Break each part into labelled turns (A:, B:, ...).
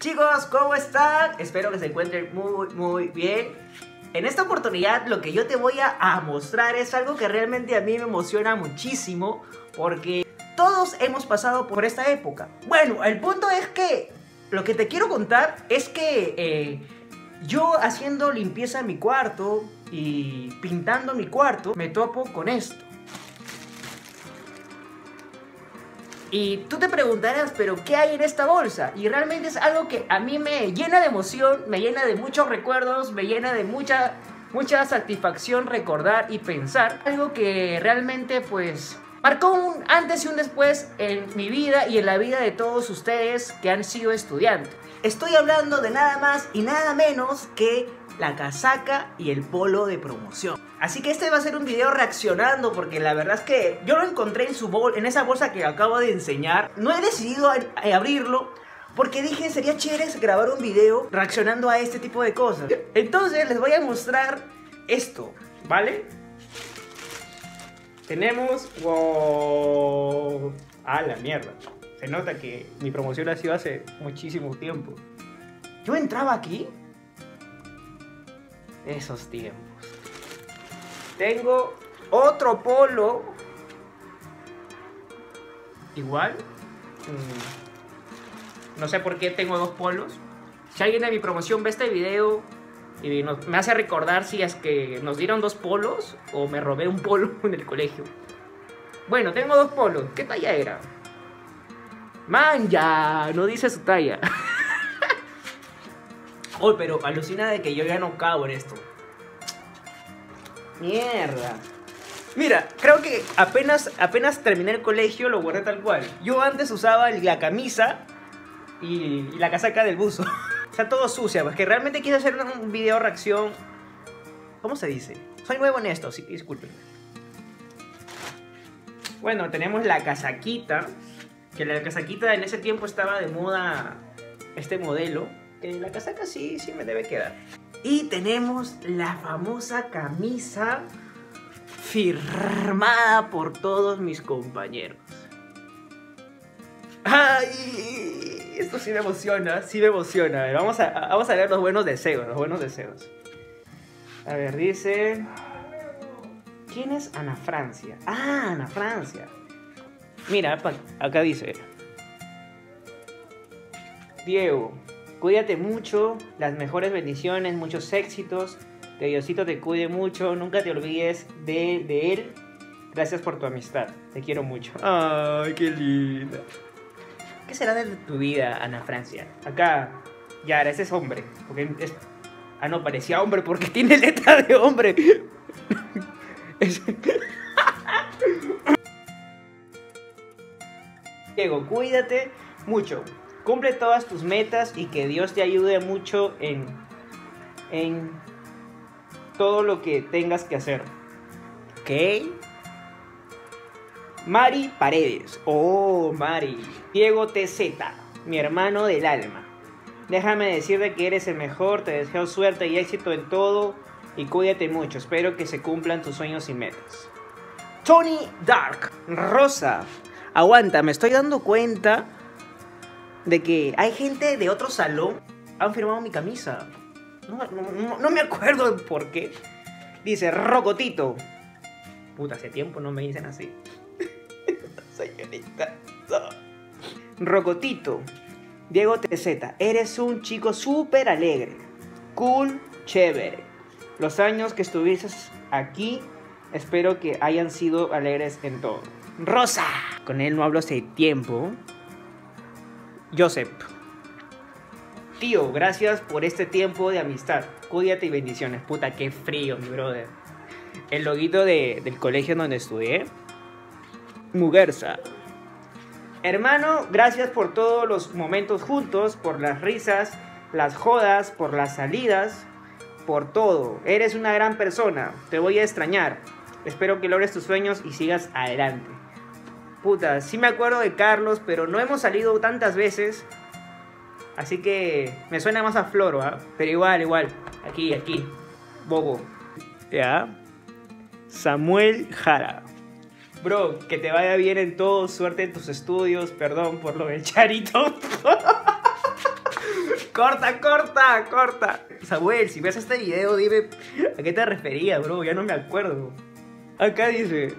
A: Chicos, ¿cómo están? Espero que se encuentren muy bien. En esta oportunidad lo que yo te voy a mostrar es algo que realmente a mí me emociona muchísimo, porque todos hemos pasado por esta época. Bueno, el punto es que lo que te quiero contar es que yo haciendo limpieza en mi cuarto y pintando mi cuarto me topo con esto. Y tú te preguntarás, ¿pero qué hay en esta bolsa? Y realmente es algo que a mí me llena de emoción, me llena de muchos recuerdos, me llena de mucha satisfacción recordar y pensar. Algo que realmente pues marcó un antes y un después en mi vida y en la vida de todos ustedes que han sido estudiantes. Estoy hablando de nada más y nada menos que la casaca y el polo de promoción. Así que este va a ser un video reaccionando, porque la verdad es que yo lo encontré en esa bolsa que acabo de enseñar. No he decidido abrirlo porque dije sería chévere grabar un video reaccionando a este tipo de cosas. Entonces les voy a mostrar esto, ¿vale? Tenemos... ¡Wow! ¡Ah, la mierda! Se nota que mi promoción ha sido hace muchísimo tiempo. Yo entraba aquí. Esos tiempos. Tengo otro polo. Igual. No sé por qué tengo dos polos. Si alguien de mi promoción ve este video y me hace recordar si es que nos dieron dos polos o me robé un polo en el colegio. Bueno, tengo dos polos. ¿Qué talla era? Man, ya no dice su talla. Oh, pero alucina de que yo ya no cabo en esto. Mierda. Mira, creo que apenas terminé el colegio lo guardé tal cual. Yo antes usaba la camisa y la casaca del buzo. O sea, todo sucia, porque realmente quise hacer un video reacción. ¿Cómo se dice? Soy nuevo en esto, sí, discúlpenme. Bueno, tenemos la casaquita. Que la casaquita en ese tiempo estaba de moda este modelo. Que la casaca sí me debe quedar. Y tenemos la famosa camisa firmada por todos mis compañeros. ¡Ay! Esto sí me emociona, sí me emociona. Vamos a ver los buenos deseos, A ver, dice... ¿Quién es Ana Francia? Ah, Ana Francia. Mira, acá dice... Diego, cuídate mucho, las mejores bendiciones, muchos éxitos, que Diosito te cuide mucho, nunca te olvides de él. Gracias por tu amistad, te quiero mucho. Ay, qué linda. ¿Qué será de tu vida, Ana Francia? Acá, Yara, ese es hombre. Porque es... Ah, no, parecía hombre porque tiene letra de hombre. Diego, cuídate mucho. Cumple todas tus metas y que Dios te ayude mucho en todo lo que tengas que hacer. ¿Ok? Mari Paredes. Oh, Mari. Diego TZ, mi hermano del alma. Déjame decirte que eres el mejor. Te deseo suerte y éxito en todo. Y cuídate mucho. Espero que se cumplan tus sueños y metas. Tony Dark. Rosa. Aguanta, me estoy dando cuenta de que hay gente de otro salón han firmado mi camisa. No me acuerdo por qué. Dice Rocotito. Puta, hace tiempo no me dicen así. Señorita. Rocotito. Diego TZ, eres un chico súper alegre. Cool, chévere. Los años que estuviste aquí, espero que hayan sido alegres en todo. Rosa. Con él no hablo hace tiempo. Joseph. Tío, gracias por este tiempo de amistad. Cuídate y bendiciones. Puta, qué frío, mi brother. El loguito del colegio donde estudié. Muguerza. Hermano, gracias por todos los momentos juntos, por las risas, las jodas, por las salidas, por todo. Eres una gran persona. Te voy a extrañar. Espero que logres tus sueños y sigas adelante. Puta, sí me acuerdo de Carlos, pero no hemos salido tantas veces. Así que me suena más a Floro, ¿eh? Pero igual. Aquí. Bobo. ¿Ya? Samuel Jara. Bro, que te vaya bien en todo. Suerte en tus estudios. Perdón por lo del Charito. Corta, corta, corta. Samuel, si ves este video, dime a qué te referías, bro. Ya no me acuerdo. Acá dice...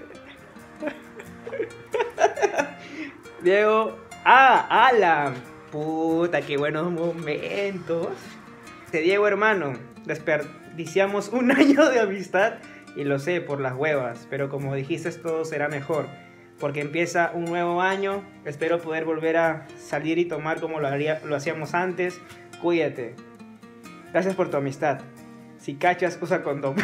A: Diego... Alan. Puta, qué buenos momentos. Diego, hermano, desperdiciamos un año de amistad y lo sé, por las huevas, pero como dijiste, todo será mejor, porque empieza un nuevo año. Espero poder volver a salir y tomar como lo hacíamos antes. Cuídate. Gracias por tu amistad. Si cachas, usa condón.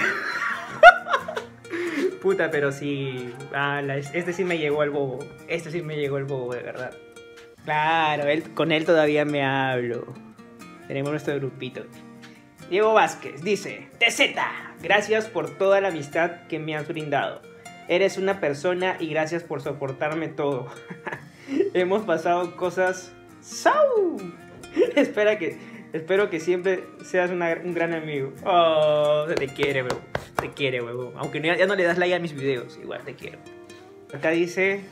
A: Puta, pero sí... este sí me llegó el bobo. Este sí me llegó el bobo, de verdad. Claro, con él todavía me hablo. Tenemos nuestro grupito. Diego Vázquez dice: TZ, gracias por toda la amistad que me has brindado. Eres una persona y gracias por soportarme todo. Hemos pasado cosas... ¡Sau! Espero que siempre seas un gran amigo. Oh, te quiere, bro. Te quiere, huevo. Aunque ya no le das like a mis videos, igual te quiero. Acá dice...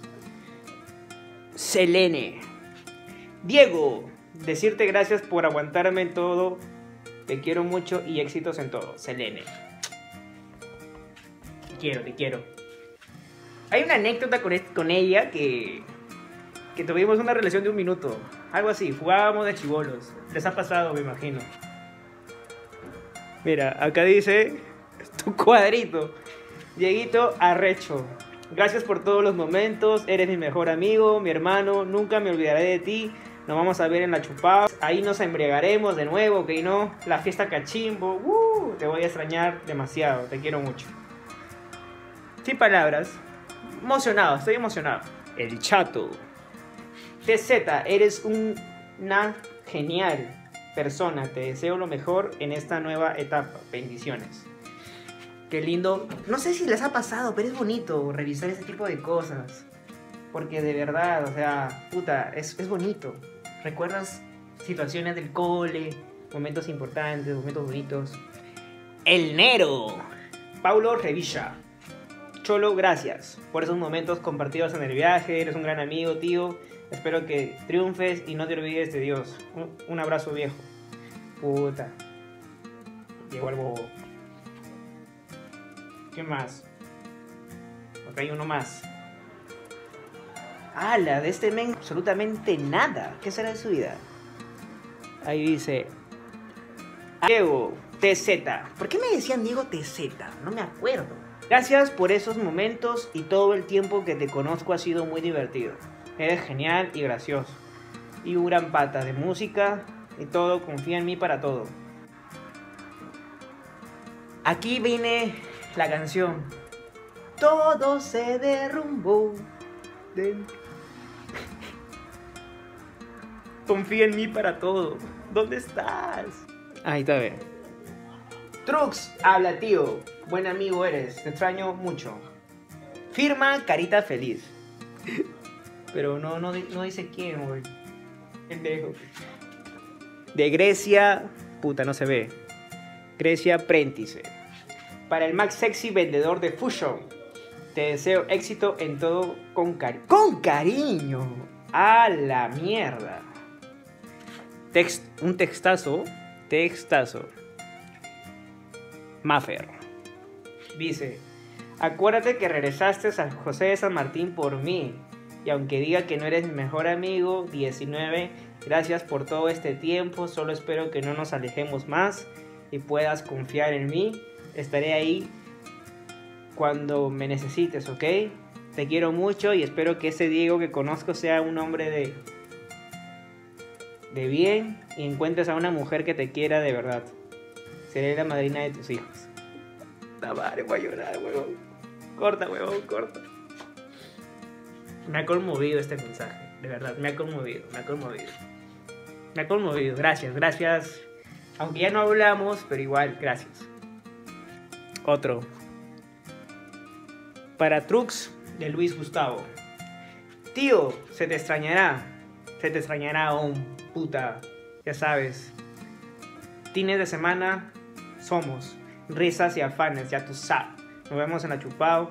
A: Selene. Diego, decirte gracias por aguantarme en todo. Te quiero mucho y éxitos en todo. Selene. Te quiero. Hay una anécdota con ella que tuvimos una relación de 1 minuto. Algo así, jugábamos de chibolos. Les ha pasado, me imagino. Mira, acá dice tu cuadrito. Dieguito Arrecho. Gracias por todos los momentos. Eres mi mejor amigo, mi hermano. Nunca me olvidaré de ti. Nos vamos a ver en la chupada. Ahí nos embriagaremos de nuevo, ¿ok? No, la fiesta cachimbo. Te voy a extrañar demasiado. Te quiero mucho. Sin palabras. Emocionado, estoy emocionado. El chato. TZ, eres una genial persona. Te deseo lo mejor en esta nueva etapa. Bendiciones. Qué lindo. No sé si les ha pasado, pero es bonito revisar este tipo de cosas. Porque de verdad, o sea, puta, es bonito. Recuerdas situaciones del cole, momentos importantes, momentos bonitos. El Nero. Paulo Revilla. Cholo, gracias por esos momentos compartidos en el viaje. Eres un gran amigo, tío. Espero que triunfes y no te olvides de Dios. Un abrazo, viejo. Puta. Llegó al bobo. ¿Qué más? Acá hay uno más. ¡Hala! De este men absolutamente nada. ¿Qué será de su vida? Ahí dice... Diego TZ. ¿Por qué me decían Diego TZ? No me acuerdo. Gracias por esos momentos y todo el tiempo que te conozco ha sido muy divertido. Eres genial y gracioso. Y un gran pata de música y todo. Confía en mí para todo. Aquí viene la canción. Todo se derrumbó. Confía en mí para todo. ¿Dónde estás? Ahí está bien. Trux, habla tío. Buen amigo eres. Te extraño mucho. Firma carita feliz. Pero no dice quién, güey. Pendejo. De Grecia. Puta, no se ve. Grecia Prentice. Para el Max Sexy vendedor de Fusion. Te deseo éxito en todo con cariño. ¡Con cariño! ¡A la mierda! Un textazo. Maffer. Dice: acuérdate que regresaste a José de San Martín por mí. Y aunque diga que no eres mi mejor amigo, 19, gracias por todo este tiempo. Solo espero que no nos alejemos más y puedas confiar en mí. Estaré ahí cuando me necesites, ¿ok? Te quiero mucho y espero que ese Diego que conozco sea un hombre de bien y encuentres a una mujer que te quiera de verdad. Seré la madrina de tus hijos. La madre, voy a llorar, huevón. Corta, huevón, corta. Me ha conmovido este mensaje, de verdad, me ha conmovido. Gracias. Aunque ya no hablamos, pero igual, gracias. Otro. Para Trux, de Luis Gustavo. Tío, se te extrañará aún, puta. Ya sabes. Fines de semana somos risas y afanes, ya tú sabes. Nos vemos en la Chupao.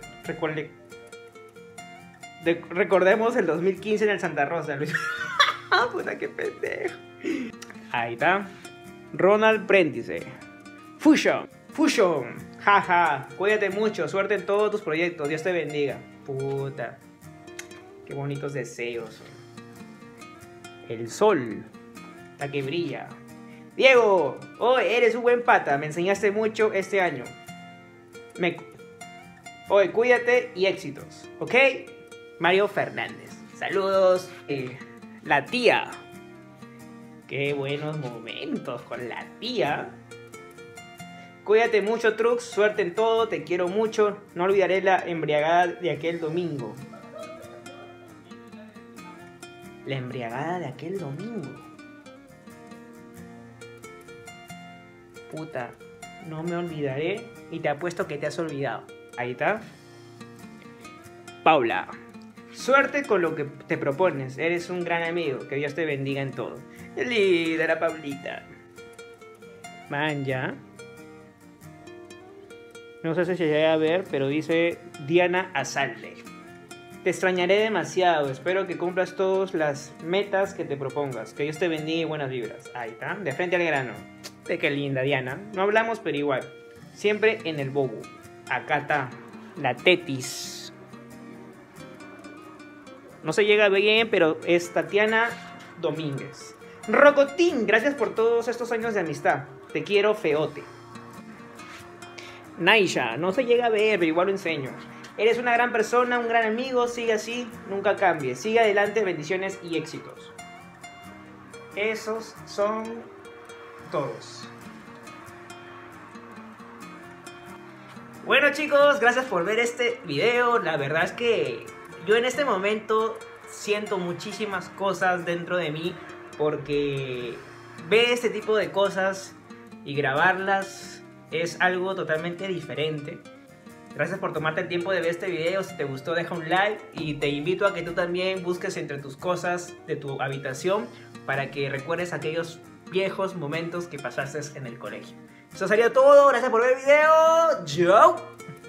A: Recordemos el 2015 en el Santa Rosa, Luis. Puta, qué pendejo. Ahí está. Ronald Prentice. Fusion. Jaja. Cuídate mucho. Suerte en todos tus proyectos. Dios te bendiga. Puta. Qué bonitos deseos. El sol. La que brilla. Diego. Oh, eres un buen pata. Me enseñaste mucho este año. Oye, cuídate y éxitos. ¿Ok? Mario Fernández. Saludos. La tía. Qué buenos momentos con la tía. Cuídate mucho, Trux. Suerte en todo. Te quiero mucho. No olvidaré la embriagada de aquel domingo. La embriagada de aquel domingo. Puta. No me olvidaré. Y te apuesto que te has olvidado. Ahí está. Paula. Suerte con lo que te propones. Eres un gran amigo. Que Dios te bendiga en todo. Líder, Paulita. Man, ya. No sé si se llega a ver, pero dice Diana Azalde. Te extrañaré demasiado. Espero que cumplas todas las metas que te propongas. Que Dios te bendiga y buenas vibras. Ahí está. De frente al grano. Qué linda, Diana. No hablamos, pero igual. Siempre en el bobo. Acá está. La Tetis. No se llega bien, pero es Tatiana Domínguez. Rocotín, gracias por todos estos años de amistad. Te quiero, feote. Naisha, no se llega a ver, pero igual lo enseño. Eres una gran persona, un gran amigo. Sigue así, nunca cambies. Sigue adelante, bendiciones y éxitos. Esos son todos. Bueno, chicos, gracias por ver este video. La verdad es que yo en este momento siento muchísimas cosas dentro de mí, porque ver este tipo de cosas y grabarlas es algo totalmente diferente. Gracias por tomarte el tiempo de ver este video. Si te gustó, deja un like y te invito a que tú también busques entre tus cosas de tu habitación para que recuerdes aquellos viejos momentos que pasaste en el colegio. Eso sería todo. Gracias por ver el video. ¡Chao!